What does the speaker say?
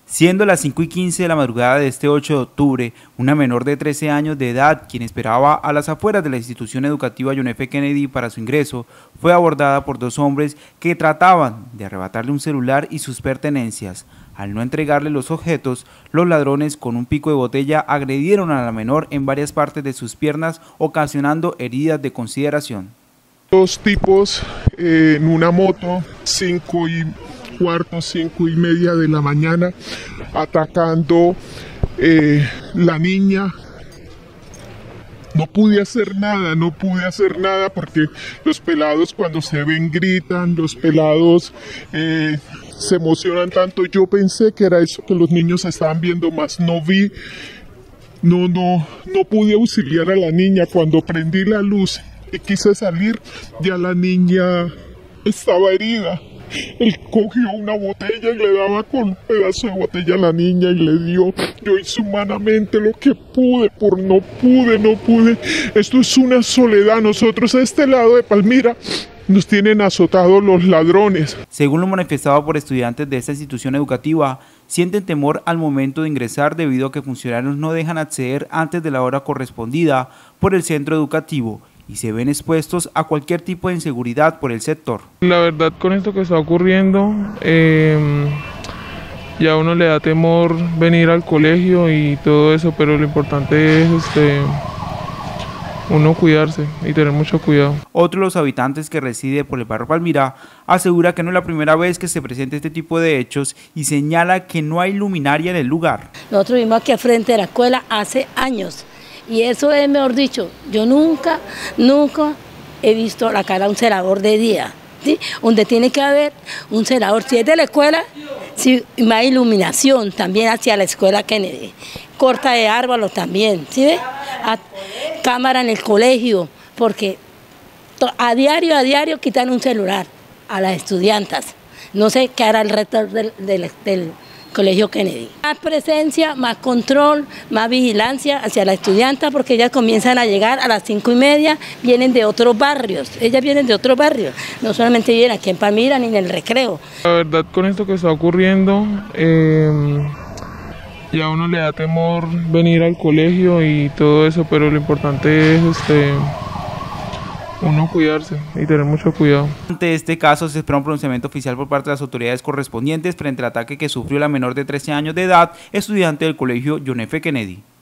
Siendo las 5:15 de la madrugada de este 8 de octubre, una menor de 13 años de edad, quien esperaba a las afueras de la institución educativa John F. Kennedy para su ingreso, fue abordada por dos hombres que trataban de arrebatarle un celular y sus pertenencias. Al no entregarle los objetos, los ladrones con un pico de botella agredieron a la menor en varias partes de sus piernas, ocasionando heridas de consideración. Dos tipos en una moto, 5:15, 5:30 de la mañana, atacando la niña. No pude hacer nada porque los pelados cuando se ven gritan, los pelados se emocionan tanto. Yo pensé que era eso que los niños estaban viendo, más no vi, no pude auxiliar a la niña. Cuando prendí la luz y quise salir, ya la niña estaba herida. Él cogió una botella y le daba con un pedazo de botella a la niña y le dio. Yo hice humanamente lo que pude, no pude. Esto es una soledad. Nosotros a este lado de Palmira nos tienen azotados los ladrones. Según lo manifestado por estudiantes de esta institución educativa, sienten temor al momento de ingresar debido a que funcionarios no dejan acceder antes de la hora correspondida por el centro educativo y se ven expuestos a cualquier tipo de inseguridad por el sector. La verdad, con esto que está ocurriendo, ya a uno le da temor venir al colegio y todo eso, pero lo importante es uno cuidarse y tener mucho cuidado. Otro de los habitantes que reside por el barrio Palmira asegura que no es la primera vez que se presenta este tipo de hechos y señala que no hay luminaria en el lugar. Nosotros vivimos aquí al frente de la escuela hace años. Y eso es, mejor dicho, yo nunca he visto la cara de un celador de día, ¿sí? Donde tiene que haber un celador, si es de la escuela, sí, más iluminación también hacia la escuela Kennedy, corta de árboles también, ¿sí ve? Cámara en el colegio, porque a diario quitan un celular a las estudiantas. No sé qué hará el rector del Colegio Kennedy. Más presencia, más control, más vigilancia hacia la estudianta, porque ellas comienzan a llegar a las 5:30, vienen de otros barrios, no solamente viven aquí en Palmira ni en el Recreo. La verdad, con esto que está ocurriendo, ya a uno le da temor venir al colegio y todo eso, pero lo importante es uno cuidarse y tener mucho cuidado. Ante este caso se espera un pronunciamiento oficial por parte de las autoridades correspondientes frente al ataque que sufrió la menor de 13 años de edad, estudiante del colegio John F. Kennedy.